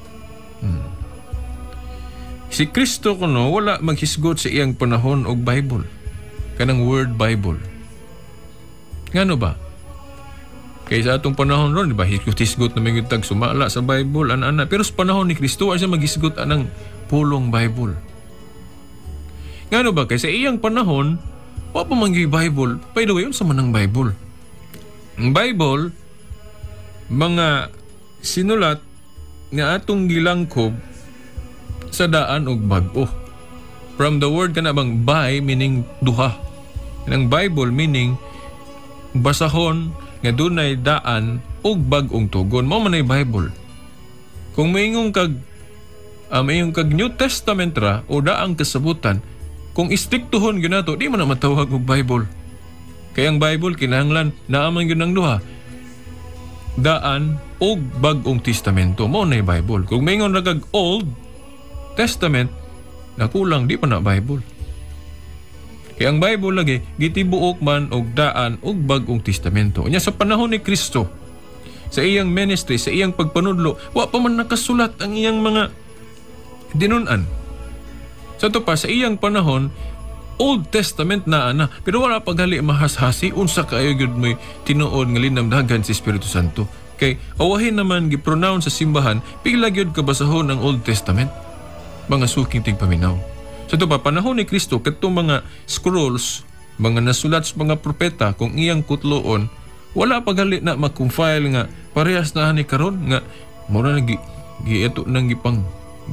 Si Kristo kuno wala maghisgot sa iyang panahon og Bible. Kanang word Bible. Ngano ba? Kaya sa atong panahon ron, di ba, hisgot na may tag sumala sa Bible, ana-ana. Pero sa panahon ni Kristo, ay siya maghisgot anang pulong Bible. Ngano ba? Kaya sa iyang panahon, wa pa mangyay Bible. By the way, yun sa manang Bible. Ang Bible, mga sinulat nga atong gilangkob sa daan og bag-o. From the word ka na bang by, meaning duha. Ang Bible, meaning basahon, nga dunay daan ug bag-ong tugon. Mao man ay Bible. Kung mayingon kag New Testament ra o daang kasabutan, kung istriktuhon gyud nato, di man na matawag og Bible. Kaya ang Bible kinahanglan naa man gyud ang duha. Daan ug bag-ong testamento, mao na ay Bible. Kung mayingon ra kag Old Testament, nakulang di pa na Bible. Kaya ang Bible lagi, gitibuok man og daan og bag-ong testamento. Unya sa panahon ni Kristo, sa iyang ministry, sa iyang pagpanudlo, wa pa man nakasulat ang iyang mga dinun-an. Sa to pa, sa iyang panahon, Old Testament na ana, pero wala pagali mahashasi, unsa kayo gyud may tinuod nga linamdagan si Espiritu Santo. Kay awahin naman gipronounce sa simbahan, pila gyud kabasahon ang Old Testament. Mga suking tigpaminaw. Sa ito pa, panahon ni Kristo, katong mga scrolls, mga nasulat sa mga propeta, kung iyang kutloon, wala pagali na makumfile nga, parehas na ni karon nga, mura na ito nang gipang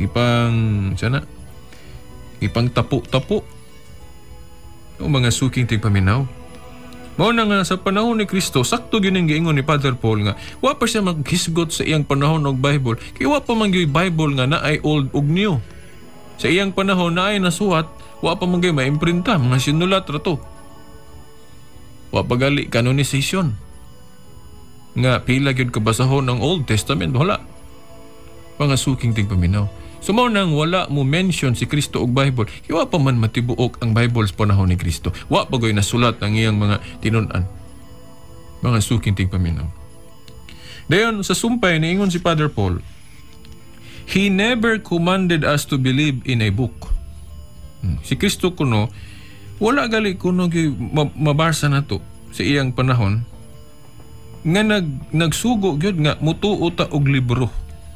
tapo-tapo. O mga suking tigpaminaw. Mao na nga sa panahon ni Kristo, sakto yun ang giingon ni Father Paul nga, wa pa siya maghisgot sa iyang panahon og Bible, kaya wa pa man yung Bible nga na ay old ug new. Sa iyang panahon na ay nasuhat, wa pa manggay maimprinta, mga sinulat rato. Wa pagali canonization. Nga pila gyud kabasahon ang Old Testament, wala. Mga suking tigpaminaw. So mao nang wala mo mention si Kristo og Bible, kaya wa pa man matibuok ang Bible sa panahon ni Kristo. Wa pa goy nasulat ang iyang mga tinun-an. Mga suking tigpaminaw. Dayon sa sumpay niingon si Father Paul, He never commanded us to believe in a book. Si Kristo kuno, wala gali kuno mabasa na to sa iyang panahon nga nagsugo gyud nga mutuo ta og libro.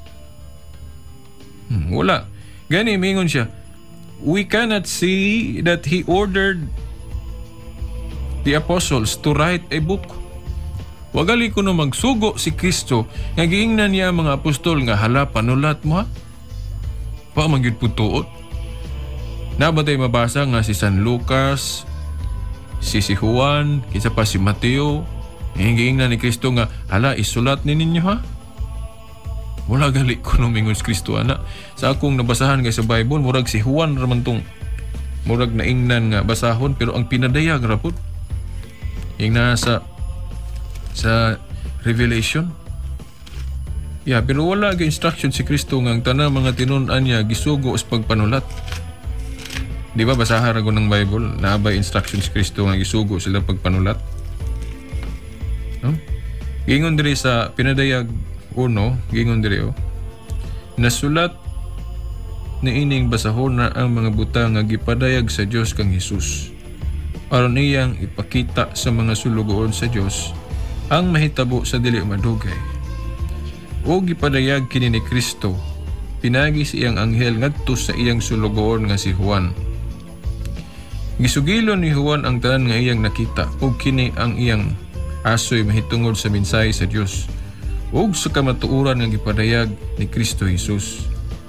Wala. Gani mingon siya, we cannot see that He ordered the apostles to write a book. Wagali ko no magsugo si Kristo nga giingnan niya mga apostol nga hala panulat mo ha? Pa magyud putuot. Nabatay mabasa nga si San Lucas, si Juan, kinsa pa si Mateo, giingnan ni Kristo nga hala isulat ni ninyo ha? Wala gali ko no mingon si Kristo ana. Sa akong nabasahan nga sa Bible, murag si Juan raman tong murag naingnan nga basahon pero ang pinadayag ra pud. Yung nasa sa Revelation. Yeah, pero wala ga instruction si Kristo nga ang tanang mga tinun-an niya gisugo sa pagpanulat. Di ba basahan ra ko ng Bible, naabay instruction si Kristo nga gisugo sila pagpanulat. No? Gingon diri sa pinadayag 1, gingon diri nasulat ni ining basahon na ang mga butang nga gipadayag sa Dios kang Hesus. Aron iyang ipakita sa mga sulugoon sa Dios ang mahitabo sa dili madugay. O gipadayag kini ni Kristo, pinagi siyang anghel ngadto sa iyang sulugoon nga si Juan. Gisugilon ni Juan ang tanan nga iyang nakita, ug kini ang iyang asoy mahitungod sa mensahe sa Dios, ug sa kamatuoran nga gipadayag ni Kristo Jesus.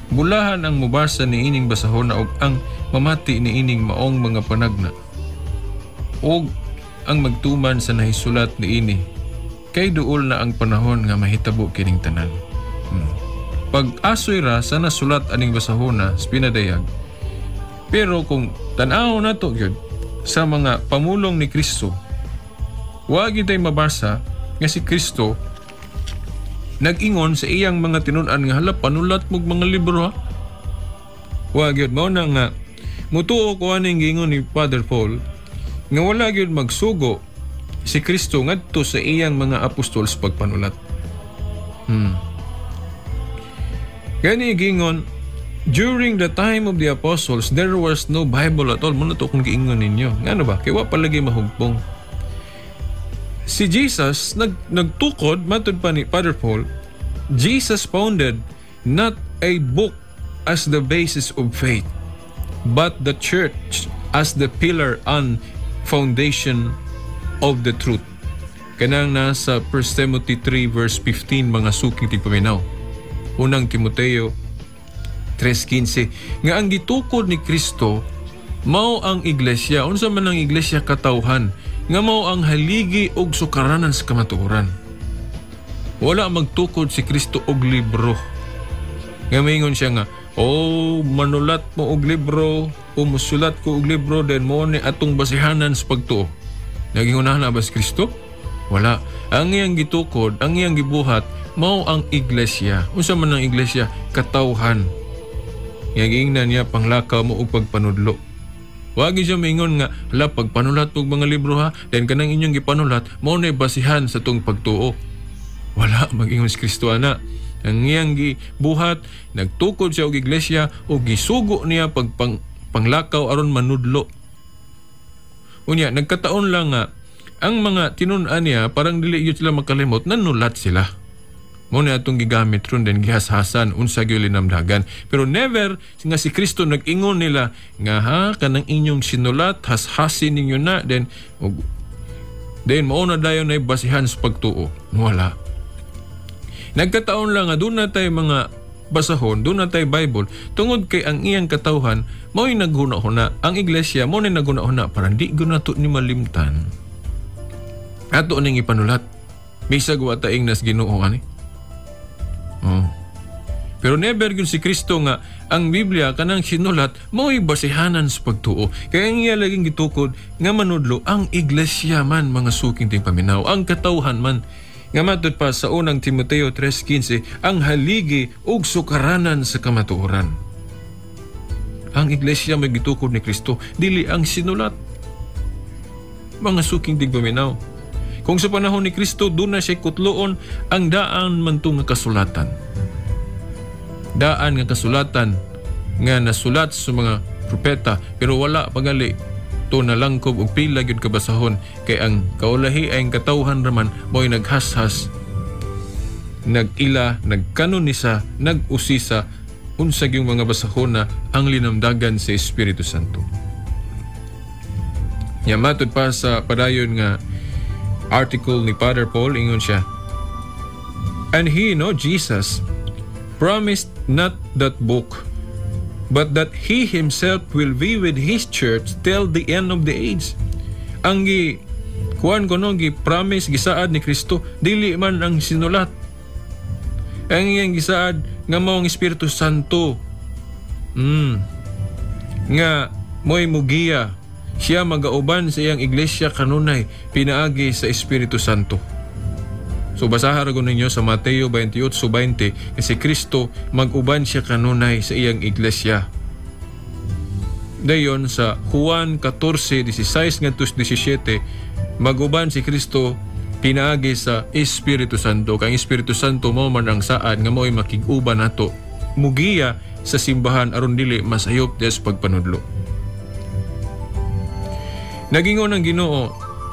Bulahan ang mubasa ni ining basahon na og ang mamati ni ining maong mga panagna. Og ang magtuman sa nahisulat ni ini kay duol na ang panahon nga mahitabo kining tanan. Pag-asoy ra sa nasulat aning basahona sa pinadayag. Pero kung tan-aw nato gyud sa mga pamulong ni Kristo, wa gyud tay mabasa nga si Kristo nag-ingon sa iyang mga tinun-an nga hala panulat mog mga libro ha. Wa gyud mao na nga mutuo ko aning gingon ni Father Paul nga wala gyud magsugo si Kristo ngadto sa iyang mga apostol sa pagpanulat. Gani gingon, during the time of the apostles, there was no Bible at all. Muna to kung giingon ninyo. Ngano ba? Kaya wa palagi mahugpong. Si Jesus, nagtukod, matod pa ni Father Paul, Jesus founded not a book as the basis of faith, but the church as the pillar and foundation of the truth. Kanang nasa 1 Timothy 3 verse 15 mga suking tigpaminaw. Unang Timoteo 3:15 nga ang gitukod ni Kristo mao ang iglesia. Unsa man ang iglesia katawhan nga mao ang haligi og sukaranan sa kamatuoran. Wala magtukod si Kristo og libro. Nga maingon siya nga, manulat mo og libro, o musulat ko og libro, then mo ni atong basihanan sa pagtuo. Nagingunahan na ba si Kristo? Wala. Ang iyang gitukod, ang iyang gibuhat, mao ang iglesia. Unsa man ang iglesia? Katawhan. Nga niya panglakaw mo og pagpanudlo. Wagi siya maingon nga, hala, pagpanulat og mga libro ha, then kanang inyong gipanulat, mao na basihan sa tong pagtuo. Wala, mag-ingon si Kristo ana. Ang iyang gibuhat, nagtukod siya og iglesia, o gisugo niya panglakaw aron manudlo. Unya, nagkataon lang nga, ang mga tinun-an niya, parang dili yun sila makalimot, nanulat sila. Muna atong gigamit ron din gihashasan unsa gyud linamdagan. Pero never nga si Kristo nag-ingon nila nga kanang inyong sinulat hashasin ninyo na then mao na dayon ay basihan sa pagtuo. Wala. Nagkataon lang nga doon na tayo mga basahon, doon na tayo Bible tungod kay ang iyang katawhan mao'y naghuna-huna. Ang iglesia mao'y naghuna-huna para di gunato ni malimtan. Ato ning ipanulat. Bisag wa taing nas Ginoo ani. Pero never yun si Kristo nga ang Biblia kanang sinulat mao'y basihanan sa pagtuo. Kaya ang iya laging gitukod nga manudlo ang iglesia man mga suking ting paminaw, ang katawhan man. Nga matod pa sa unang Timoteo 3:15 ang haligi ug sukaranan sa kamatuoran. Ang iglesia may gitukod ni Kristo, dili ang sinulat. Mga suking ting paminaw. Kung sa panahon ni Kristo, doon na siya kutloon ang daan man nga kasulatan. Daan nga kasulatan nga nasulat sa mga propeta, pero wala pagali to nalangkob og pila gyud kabasahon kay ang kaulahi ay ang katawhan raman mo'y naghashas, nagila, nagkanonisa, nag-usisa unsag yung mga basahon na ang linamdagan sa Espiritu Santo. Matod pa sa padayon nga article ni Father Paul, ingon siya, and he, Jesus, promised not that book, but that he himself will be with his church till the end of the age. Ang gi-promise, gisaad ni Kristo, dili man ang sinulat. Ang iyang gisaad, nga maong Espiritu Santo, nga mo'y mugiya, siya magauban sa iyang iglesia kanunay, pinaagi sa Espiritu Santo. So basahan ragon ninyo sa Mateo 28:20 kasi Kristo mag-uban siya kanunay sa iyang iglesia. Dayon sa Juan 14:16 ngadto 17 mag-uban si Kristo pinaagi sa Espiritu Santo. Kang Espiritu Santo mao man ang saad nga mo'y makig-uban nato mugiya sa simbahan aron dili masayop des pagpanudlo. Nagingon ang Ginoo,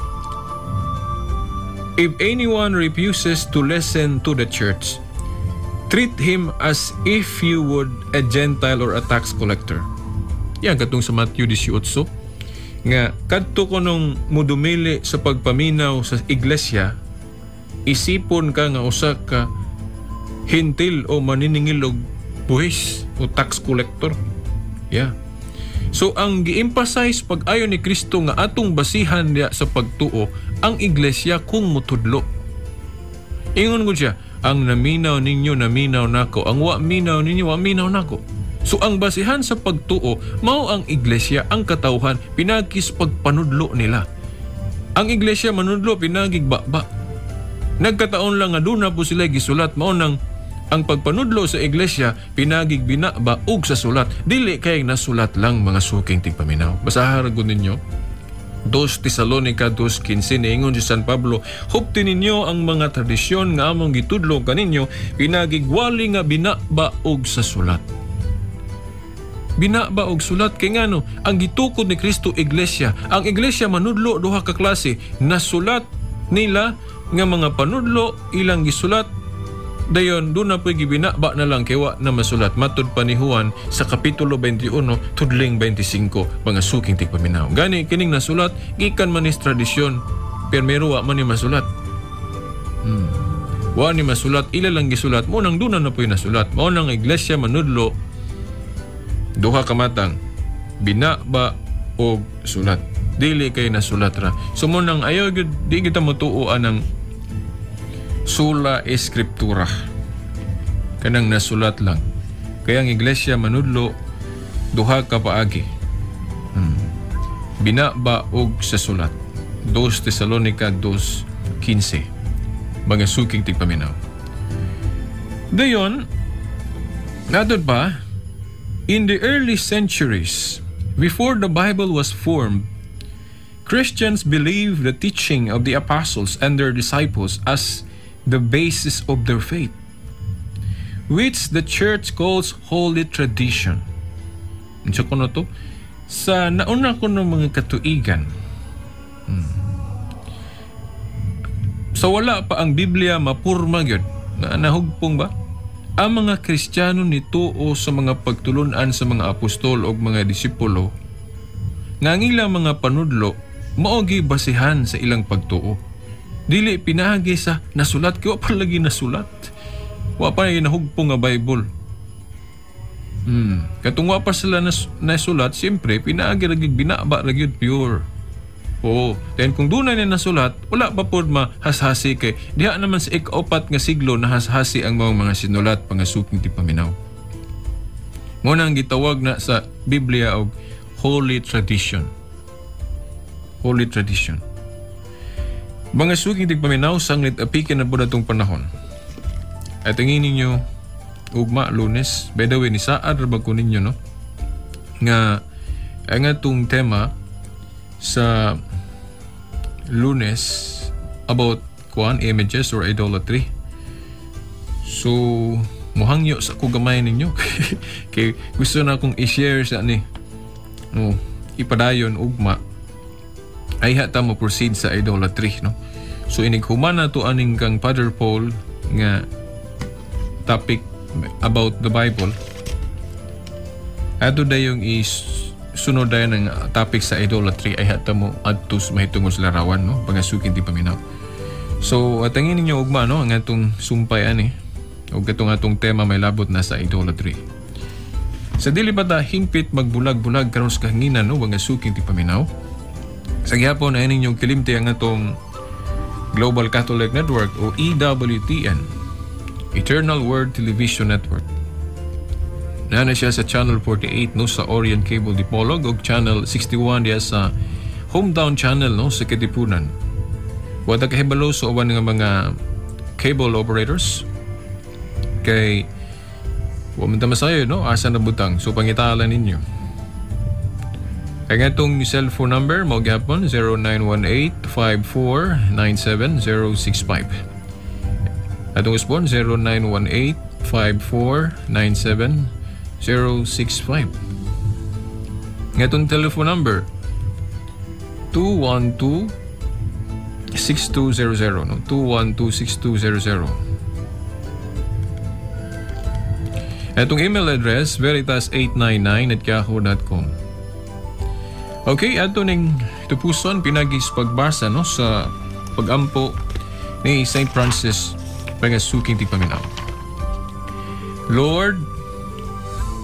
if anyone refuses to listen to the church, treat him as if you would a Gentile or a tax collector. Yan katong sa Matthew 18 nga kadto ko nung mudumili sa pagpaminaw sa iglesia, isipon ka nga usa ka hintil o maniningil og buhis o tax collector. Yeah. So ang gi-emphasize pag-ayo ni Kristo nga atong basihan diya sa pagtuo ang iglesia kung mutudlo. Ingon ko siya, ang naminaw ninyo naminaw nako, ang wa minaw ninyo wa minaw nako. So ang basihan sa pagtuo mao ang iglesia, ang katawhan pinagkis pagpanudlo nila. Ang iglesia manudlo pinagigbaba. Nagkataon lang nga doon na po sila gisulat mao nang ang pagpanudlo sa iglesia pinagig binaba og sa sulat. Dili kay nasulat lang mga suking tigpaminaw. Basahan gud ninyo 2 Tesalonica 2:15 niingon si San Pablo, hupti ninyo ang mga tradisyon nga among gitudlo kaninyo pinagigwali nga binaba og sa sulat. Binaba og sulat kay ngano ang gitukod ni Kristo iglesia. Ang iglesia manudlo duha ka klase, nasulat nila nga mga panudlo ilang gisulat dayon doon na po'y gibinaba na lang kaya na masulat matud pa ni Juan sa kapitulo 21 tudling 25 mga suking tigpaminaw. Gani kining nasulat gikan man is tradisyon pero wa man ni masulat. Wa ni masulat ila lang gisulat mo nang doon na po'y nasulat. Mao nang iglesia manudlo duha ka matang binaba og sulat. Dili kay nasulat ra. So mo nang ayaw di kita motuoan ng sola escriptura. Kanang nasulat lang. Kaya ang iglesia manudlo duha ka paagi. Binaba og sa sulat. 2 Tesalonica 2:15. Mga suking tigpaminaw. Dayon, natod pa, in the early centuries, before the Bible was formed, Christians believed the teaching of the apostles and their disciples as the basis of their faith, which the church calls holy tradition. Unsa ko na to? Sa nauna ko ng mga katuigan, sa wala pa ang Biblia mapurma gyud, nahugpong ba? Ang mga Kristiyano nituo sa mga pagtulunan sa mga apostol o mga disipulo, nga ang ilang mga panudlo, maogi basihan sa ilang pagtuo. Dili pinagi sa nasulat, kaya pa lagi nasulat. Wa pa nahugpong nga Bible. Katong wa pa sila nasulat, siyempre, pinagi lagi, binaba lagi pure. Oo. Then kung doon na nasulat, wala pa po mahashasi kay diha naman sa ika-4 nga siglo nahashasi ang mga sinulat pangasuking tipaminaw. Muna ang gitawag na sa Biblia og holy tradition. Holy tradition. Mga suking tigpaminaw sanglit apikin na po na itong panahon. At ang ninyo ugma Lunes, by the way ni saad rabag ko ninyo no nga ang atong tema sa Lunes about images or idolatry. So muhangyo sa ko gamay ninyo kay gusto na akong i-share sa ni ipadayon ugma ay hata mo proceed sa idolatry no. So inighuman na to aning kang Father Paul nga topic about the Bible. Ato dayong sunod dayon ng topic sa idolatry ay hata mo adto mahitungod sa larawan no, pangasukin ti paminaw. So atangin ninyo ugma no ang atong sumpay ani ug atong tema may labot na sa idolatry. Sa dili ba ta hingpit magbulag-bulag karon sa kahanginan no pangasukin ti paminaw. Sa gihapon ay ninyong kilimti ang atong Global Catholic Network o EWTN, Eternal Word Television Network. Nana siya sa Channel 48 no sa Orient Cable Dipolog o Channel 61 diya sa Hometown Channel no sa Katipunan. Wala kahibalo sa uban nga mga cable operators kay waman ta masayo no asa na butang so pangitalan ninyo. Ang atong cellphone number mo gyapon 0918-5497-065. Atong usbon 0918-5497-065. Ang atong telephone number 212-6200 no 212-6200. Atong email address veritas899@yahoo.com. Okay, ato ning tupuson pinagis pagbasa no sa pagampo ni St. Francis pangasuking ti paminaw. Lord,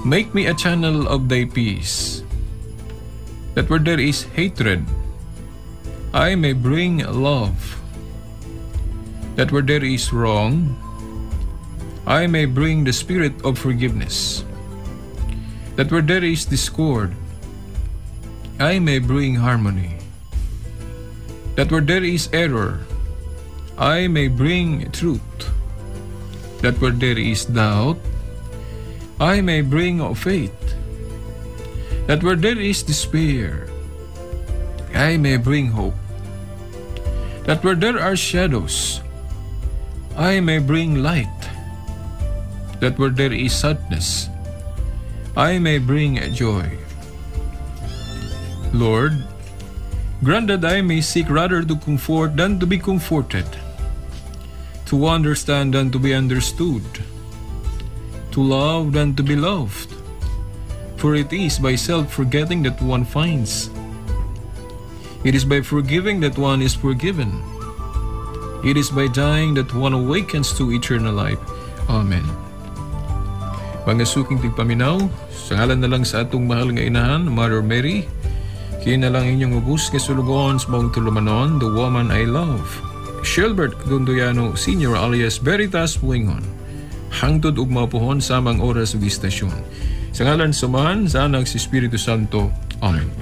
Make me a channel of thy peace, that where there is hatred, I may bring love, that where there is wrong, I may bring the spirit of forgiveness, that where there is discord, I may bring harmony, that where there is error, I may bring truth, that where there is doubt, I may bring faith, that where there is despair, I may bring hope, that where there are shadows, I may bring light, that where there is sadness, I may bring joy. Lord, grant that I may seek rather to comfort than to be comforted, to understand than to be understood, to love than to be loved. For it is by self-forgetting that one finds. It is by forgiving that one is forgiven. It is by dying that one awakens to eternal life. Amen. Mga suking tigpaminaw, sa ngalan na lang sa atong mahal nga inahan, Mother Mary, kina lang inyong ubus nga sulugon sa mong tulumanon, the woman I love. Shilbert Gundoyano Sr. alias Veritas Puingon. Hangtod ug mapuhon sa mga oras ug istasyon. Sa ngalan sumahan sa anak si Espiritu Santo. Amen.